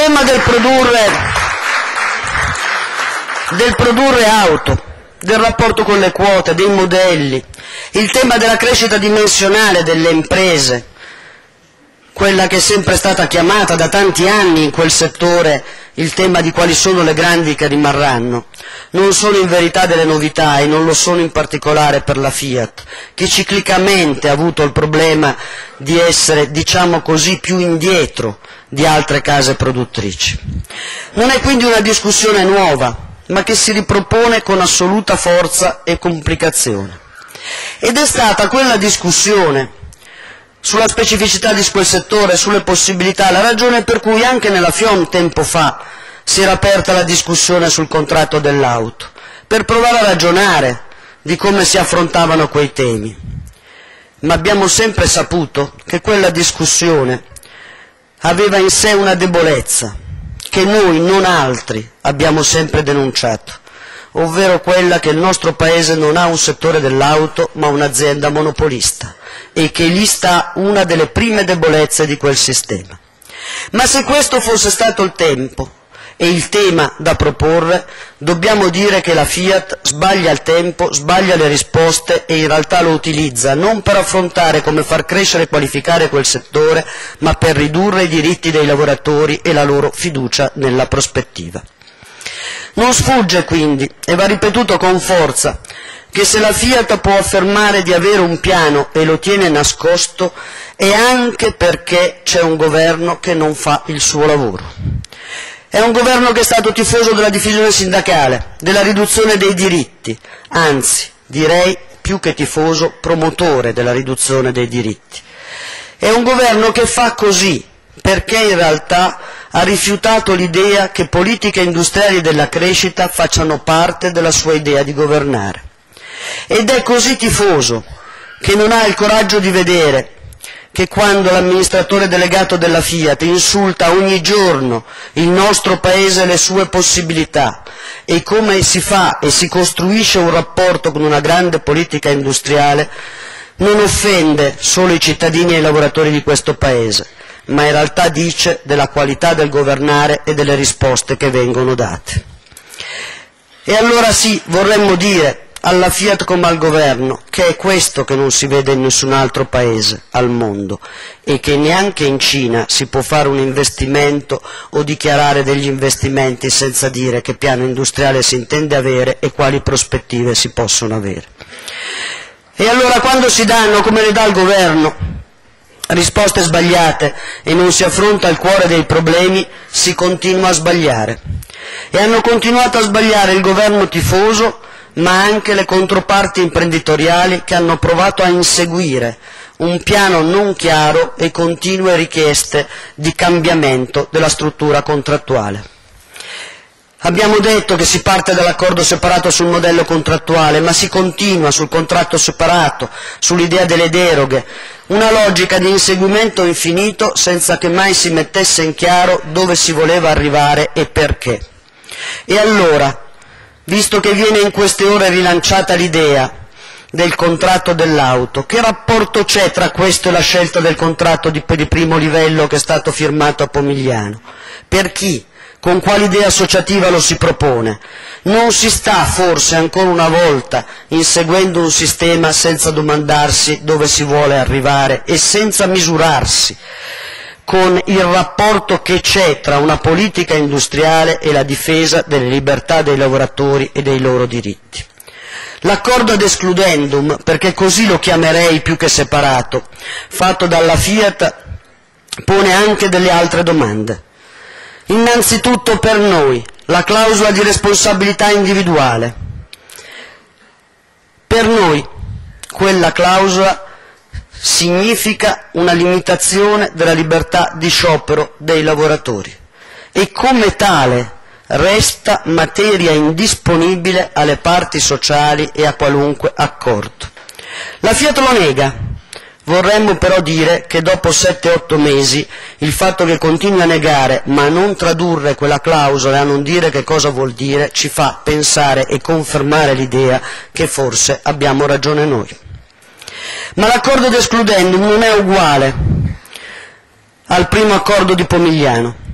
tema del produrre auto, del rapporto con le quote, dei modelli, il tema della crescita dimensionale delle imprese, quella che è sempre stata chiamata da tanti anni in quel settore il tema di quali sono le grandi che rimarranno, non sono in verità delle novità e non lo sono in particolare per la Fiat, che ciclicamente ha avuto il problema di essere, diciamo così, più indietro di altre case produttrici. Non è quindi una discussione nuova, ma che si ripropone con assoluta forza e complicazione. Ed è stata quella discussione sulla specificità di quel settore, sulle possibilità, la ragione per cui anche nella FIOM tempo fa si era aperta la discussione sul contratto dell'auto, per provare a ragionare di come si affrontavano quei temi. Ma abbiamo sempre saputo che quella discussione aveva in sé una debolezza, che noi, non altri, abbiamo sempre denunciato, ovvero quella che il nostro Paese non ha un settore dell'auto ma un'azienda monopolista, e che lì sta una delle prime debolezze di quel sistema. Ma se questo fosse stato il tempo e il tema da proporre, dobbiamo dire che la Fiat sbaglia il tempo, sbaglia le risposte e in realtà lo utilizza non per affrontare come far crescere e qualificare quel settore, ma per ridurre i diritti dei lavoratori e la loro fiducia nella prospettiva. Non sfugge quindi, e va ripetuto con forza, che se la Fiat può affermare di avere un piano e lo tiene nascosto è anche perché c'è un governo che non fa il suo lavoro. È un governo che è stato tifoso della divisione sindacale, della riduzione dei diritti, anzi direi più che tifoso, promotore della riduzione dei diritti. È un governo che fa così perché in realtà ha rifiutato l'idea che politiche industriali della crescita facciano parte della sua idea di governare. Ed è così tifoso che non ha il coraggio di vedere che quando l'amministratore delegato della Fiat insulta ogni giorno il nostro Paese e le sue possibilità e come si fa e si costruisce un rapporto con una grande politica industriale, non offende solo i cittadini e i lavoratori di questo Paese, ma in realtà dice della qualità del governare e delle risposte che vengono date. E allora sì, vorremmo dire alla Fiat come al governo che è questo che non si vede in nessun altro paese al mondo e che neanche in Cina si può fare un investimento o dichiarare degli investimenti senza dire che piano industriale si intende avere e quali prospettive si possono avere. E allora quando si danno, come le dà il governo, risposte sbagliate e non si affronta il cuore dei problemi, si continua a sbagliare. E hanno continuato a sbagliare il governo tifoso, ma anche le controparti imprenditoriali che hanno provato a inseguire un piano non chiaro e continue richieste di cambiamento della struttura contrattuale. Abbiamo detto che si parte dall'accordo separato sul modello contrattuale, ma si continua sul contratto separato, sull'idea delle deroghe, una logica di inseguimento infinito senza che mai si mettesse in chiaro dove si voleva arrivare e perché. E allora, visto che viene in queste ore rilanciata l'idea del contratto dell'auto, che rapporto c'è tra questo e la scelta del contratto di primo livello che è stato firmato a Pomigliano? Per chi? Con quale idea associativa lo si propone? Non si sta forse ancora una volta inseguendo un sistema senza domandarsi dove si vuole arrivare e senza misurarsi con il rapporto che c'è tra una politica industriale e la difesa delle libertà dei lavoratori e dei loro diritti. L'accordo ad excludendum, perché così lo chiamerei più che separato, fatto dalla Fiat, pone anche delle altre domande. Innanzitutto per noi, la clausola di responsabilità individuale. Per noi, quella clausola significa una limitazione della libertà di sciopero dei lavoratori e come tale resta materia indisponibile alle parti sociali e a qualunque accordo. La Fiat lo nega, vorremmo però dire che dopo 7-8 mesi il fatto che continui a negare ma a non tradurre quella clausola e a non dire che cosa vuol dire ci fa pensare e confermare l'idea che forse abbiamo ragione noi. Ma l'accordo di excludendum non è uguale al primo accordo di Pomigliano.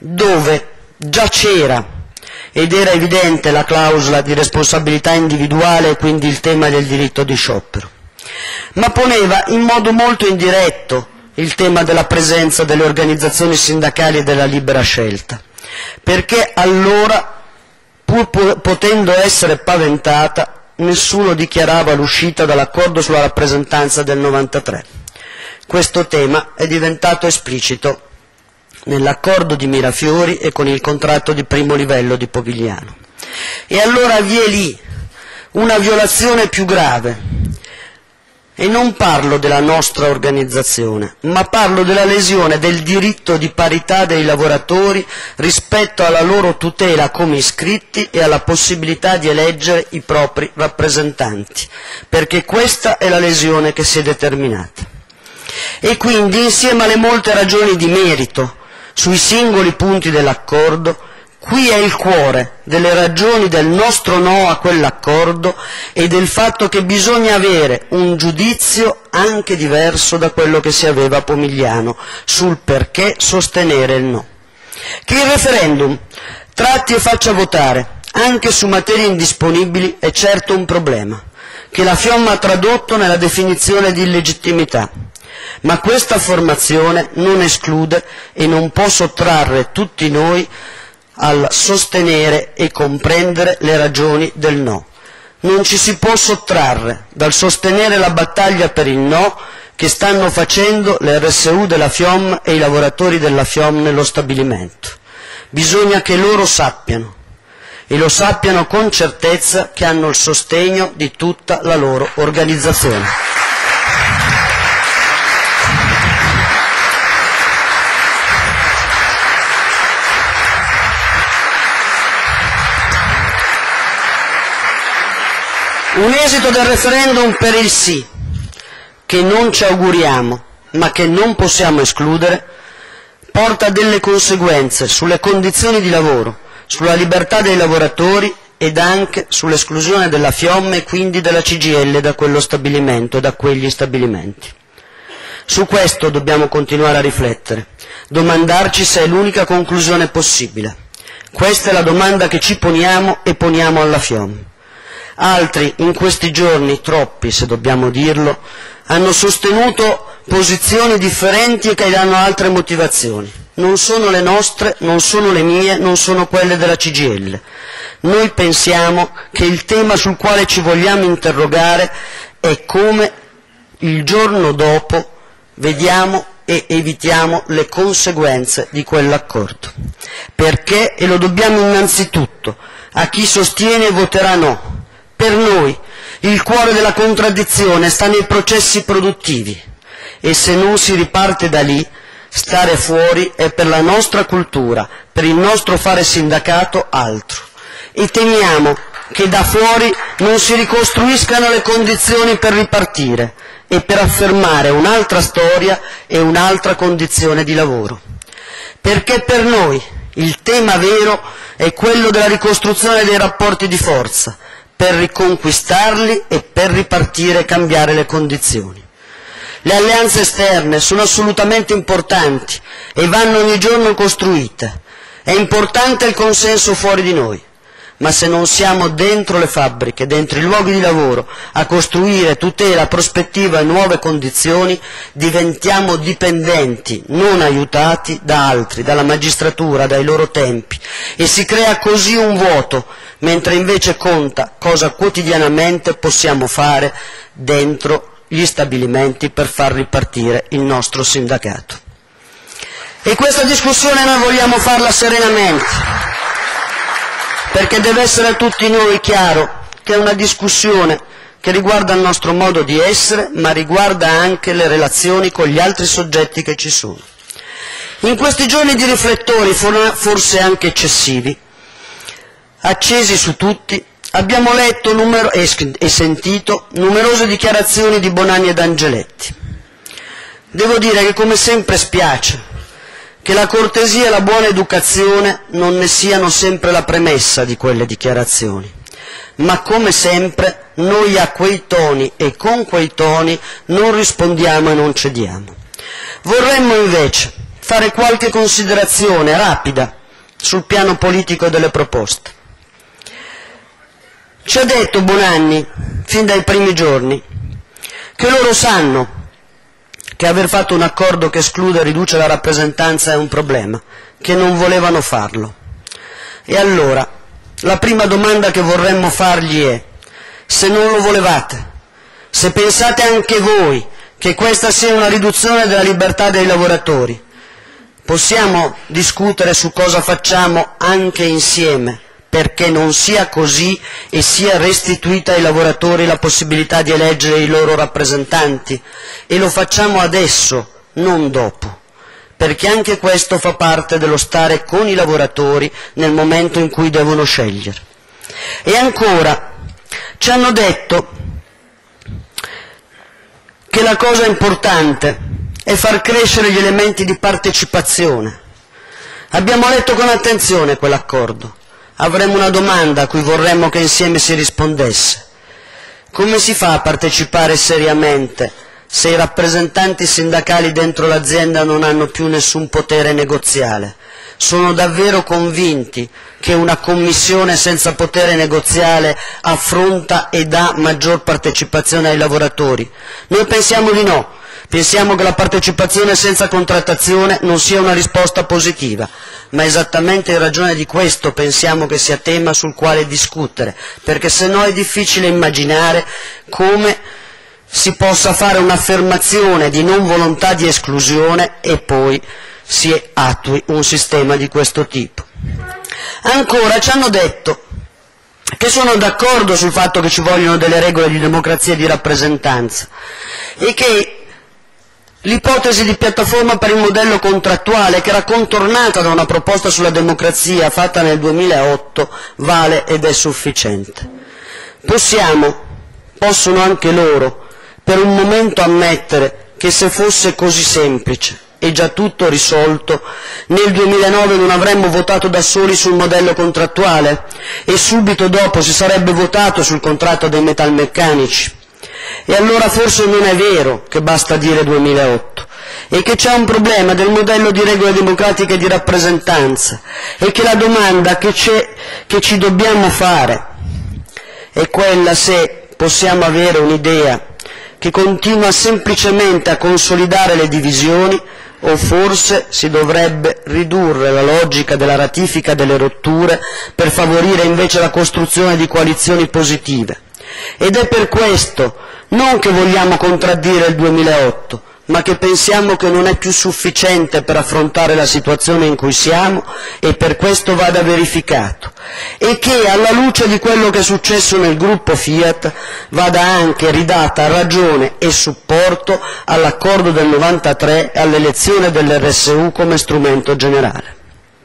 dove già c'era ed era evidente la clausola di responsabilità individuale e quindi il tema del diritto di sciopero, ma poneva in modo molto indiretto il tema della presenza delle organizzazioni sindacali e della libera scelta, perché allora, pur potendo essere paventata, nessuno dichiarava l'uscita dall'accordo sulla rappresentanza del 93. Questo tema è diventato esplicito nell'accordo di Mirafiori e con il contratto di primo livello di Povigliano. E allora vi è lì una violazione più grave, e non parlo della nostra organizzazione, ma parlo della lesione del diritto di parità dei lavoratori rispetto alla loro tutela come iscritti e alla possibilità di eleggere i propri rappresentanti, perché questa è la lesione che si è determinata. E quindi, insieme alle molte ragioni di merito sui singoli punti dell'accordo, qui è il cuore delle ragioni del nostro no a quell'accordo e del fatto che bisogna avere un giudizio anche diverso da quello che si aveva a Pomigliano sul perché sostenere il no. Che il referendum tratti e faccia votare anche su materie indisponibili è certo un problema, che la FIOM ha tradotto nella definizione di illegittimità, ma questa affermazione non esclude e non può sottrarre tutti noi al sostenere e comprendere le ragioni del no. Non ci si può sottrarre dal sostenere la battaglia per il no che stanno facendo le RSU della FIOM e i lavoratori della FIOM nello stabilimento. Bisogna che loro sappiano, e lo sappiano con certezza, che hanno il sostegno di tutta la loro organizzazione. Un esito del referendum per il sì, che non ci auguriamo, ma che non possiamo escludere, porta delle conseguenze sulle condizioni di lavoro, sulla libertà dei lavoratori ed anche sull'esclusione della FIOM e quindi della CGIL da quello stabilimento e da quegli stabilimenti. Su questo dobbiamo continuare a riflettere, domandarci se è l'unica conclusione possibile. Questa è la domanda che ci poniamo e poniamo alla FIOM. Altri in questi giorni, troppi se dobbiamo dirlo, hanno sostenuto posizioni differenti e che hanno altre motivazioni. Non sono le nostre, non sono le mie, non sono quelle della CGIL. Noi pensiamo che il tema sul quale ci vogliamo interrogare è come il giorno dopo vediamo e evitiamo le conseguenze di quell'accordo. Perché, e lo dobbiamo innanzitutto a chi sostiene e voterà no, per noi il cuore della contraddizione sta nei processi produttivi e se non si riparte da lì, stare fuori è per la nostra cultura, per il nostro fare sindacato altro. E temiamo che da fuori non si ricostruiscano le condizioni per ripartire e per affermare un'altra storia e un'altra condizione di lavoro. Perché per noi il tema vero è quello della ricostruzione dei rapporti di forza, per riconquistarli e per ripartire e cambiare le condizioni. Le alleanze esterne sono assolutamente importanti e vanno ogni giorno costruite. È importante il consenso fuori di noi, ma se non siamo dentro le fabbriche, dentro i luoghi di lavoro, a costruire tutela, prospettiva e nuove condizioni, diventiamo dipendenti, non aiutati da altri, dalla magistratura, dai loro tempi, e si crea così un vuoto, mentre invece conta cosa quotidianamente possiamo fare dentro gli stabilimenti per far ripartire il nostro sindacato. E questa discussione noi vogliamo farla serenamente, perché deve essere a tutti noi chiaro che è una discussione che riguarda il nostro modo di essere, ma riguarda anche le relazioni con gli altri soggetti che ci sono. In questi giorni di riflettori, forse anche eccessivi, accesi su tutti, abbiamo letto e sentito numerose dichiarazioni di Bonanni ed Angeletti. Devo dire che come sempre spiace che la cortesia e la buona educazione non ne siano sempre la premessa di quelle dichiarazioni, ma come sempre noi a quei toni e con quei toni non rispondiamo e non cediamo. Vorremmo invece fare qualche considerazione rapida sul piano politico delle proposte. Ci ha detto Bonanni, fin dai primi giorni, che loro sanno che aver fatto un accordo che esclude e riduce la rappresentanza è un problema, che non volevano farlo. E allora, la prima domanda che vorremmo fargli è: se non lo volevate, se pensate anche voi che questa sia una riduzione della libertà dei lavoratori, possiamo discutere su cosa facciamo anche insieme perché non sia così e sia restituita ai lavoratori la possibilità di eleggere i loro rappresentanti, e lo facciamo adesso, non dopo, perché anche questo fa parte dello stare con i lavoratori nel momento in cui devono scegliere. E ancora, ci hanno detto che la cosa importante è far crescere gli elementi di partecipazione. Abbiamo letto con attenzione quell'accordo. Avremmo una domanda a cui vorremmo che insieme si rispondesse. Come si fa a partecipare seriamente se i rappresentanti sindacali dentro l'azienda non hanno più nessun potere negoziale? Sono davvero convinti che una commissione senza potere negoziale affronta e dà maggior partecipazione ai lavoratori? Noi pensiamo di no. Pensiamo che la partecipazione senza contrattazione non sia una risposta positiva, ma esattamente in ragione di questo pensiamo che sia tema sul quale discutere, perché se no è difficile immaginare come si possa fare un'affermazione di non volontà di esclusione e poi si attui un sistema di questo tipo. Ancora ci hanno detto che sono d'accordo sul fatto che ci vogliono delle regole di democrazia e di rappresentanza e che l'ipotesi di piattaforma per il modello contrattuale, che era contornata da una proposta sulla democrazia fatta nel 2008, vale ed è sufficiente. Possono anche loro, per un momento ammettere che se fosse così semplice e già tutto risolto, nel 2009 non avremmo votato da soli sul modello contrattuale e subito dopo si sarebbe votato sul contratto dei metalmeccanici? E allora forse non è vero che basta dire 2008 e che c'è un problema del modello di regole democratiche e di rappresentanza e che la domanda che ci dobbiamo fare è quella se possiamo avere un'idea che continua semplicemente a consolidare le divisioni o forse si dovrebbe ridurre la logica della ratifica delle rotture per favorire invece la costruzione di coalizioni positive. Ed è per questo non che vogliamo contraddire il 2008, ma che pensiamo che non è più sufficiente per affrontare la situazione in cui siamo e per questo vada verificato, e che alla luce di quello che è successo nel gruppo Fiat vada anche ridata ragione e supporto all'accordo del 93 e all'elezione dell'RSU come strumento generale.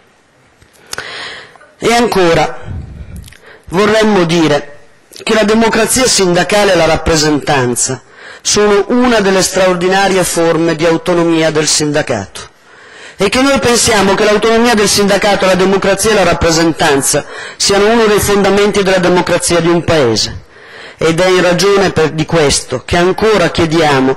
E ancora, vorremmo dire che la democrazia sindacale e la rappresentanza sono una delle straordinarie forme di autonomia del sindacato e che noi pensiamo che l'autonomia del sindacato, la democrazia e la rappresentanza siano uno dei fondamenti della democrazia di un Paese, ed è in ragione di questo che ancora chiediamo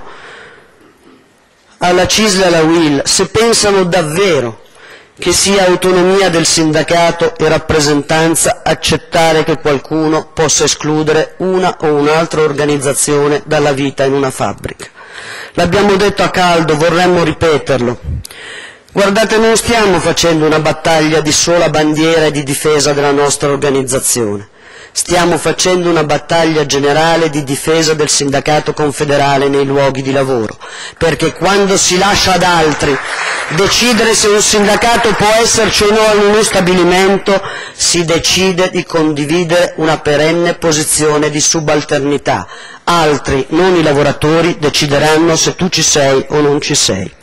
alla CISL e alla UIL se pensano davvero che sia autonomia del sindacato e rappresentanza accettare che qualcuno possa escludere una o un'altra organizzazione dalla vita in una fabbrica. L'abbiamo detto a caldo, vorremmo ripeterlo. Guardate, non stiamo facendo una battaglia di sola bandiera e di difesa della nostra organizzazione. Stiamo facendo una battaglia generale di difesa del sindacato confederale nei luoghi di lavoro, perché quando si lascia ad altri decidere se un sindacato può esserci o no in uno stabilimento, si decide di condividere una perenne posizione di subalternità. Altri, non i lavoratori, decideranno se tu ci sei o non ci sei.